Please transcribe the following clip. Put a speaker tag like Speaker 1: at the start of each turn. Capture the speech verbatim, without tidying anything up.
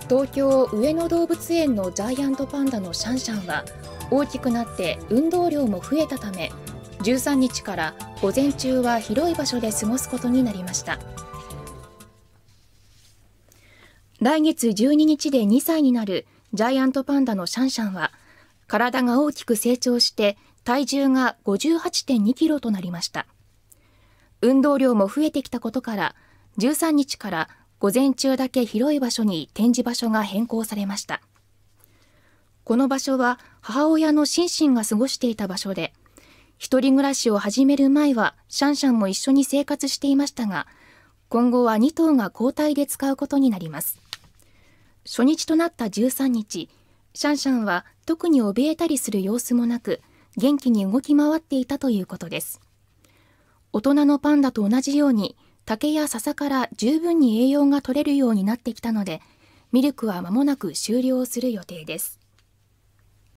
Speaker 1: 東京上野動物園のジャイアントパンダのシャンシャンは大きくなって運動量も増えたため、じゅうさんにちから午前中は広い場所で過ごすことになりました。来月じゅうににちでにさいになるジャイアントパンダのシャンシャンは、体が大きく成長して体重が ごじゅうはちてんにキロとなりました。運動量も増えてきたことから、じゅうさんにちから午前中だけ広い場所に展示場所が変更されました。この場所は母親のシンシンが過ごしていた場所で、一人暮らしを始める前はシャンシャンも一緒に生活していましたが、今後はにとうが交代で使うことになります。初日となったじゅうさんにち、シャンシャンは特に怯えたりする様子もなく、元気に動き回っていたということです。大人のパンダと同じように、竹や笹から十分に栄養が取れるようになってきたので、ミルクは間もなく終了する予定です。